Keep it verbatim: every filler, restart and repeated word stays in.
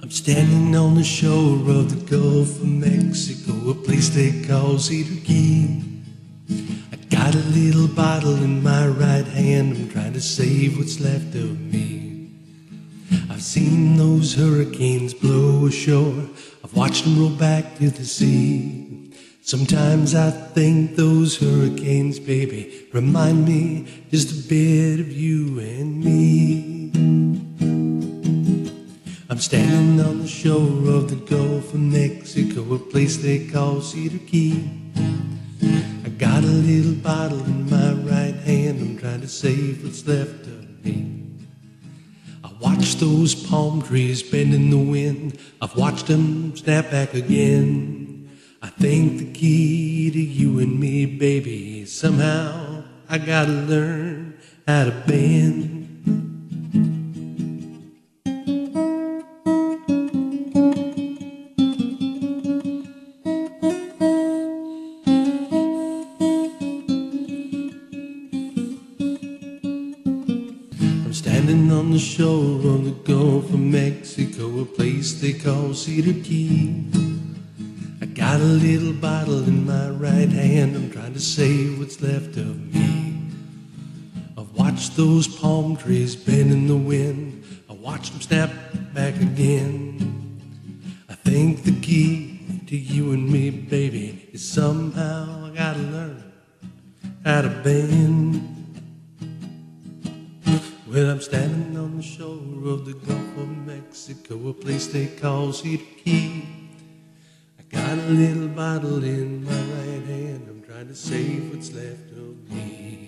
I'm standing on the shore of the Gulf of Mexico, a place they call Cedar Key. I got a little bottle in my right hand, I'm trying to save what's left of me. I've seen those hurricanes blow ashore, I've watched them roll back to the sea. Sometimes I think those hurricanes, baby, remind me just a bit of you and me. I'm standing on the shore of the Gulf of Mexico, a place they call Cedar Key. I got a little bottle in my right hand, I'm trying to save what's left of me. I watch those palm trees bend in the wind, I've watched them snap back again. I think the key to you and me, baby, somehow I gotta learn how to bend. I'm standing on the shore of the Gulf of Mexico, a place they call Cedar Key. I got a little bottle in my right hand, I'm trying to save what's left of me. I've watched those palm trees bend in the wind, I watched them snap back again. I think the key to you and me, baby, is somehow I gotta learn how to bend. Well, I'm standing on the shore of the Gulf of Mexico, a place they call Cedar Key. I got a little bottle in my right hand, I'm trying to save what's left of me.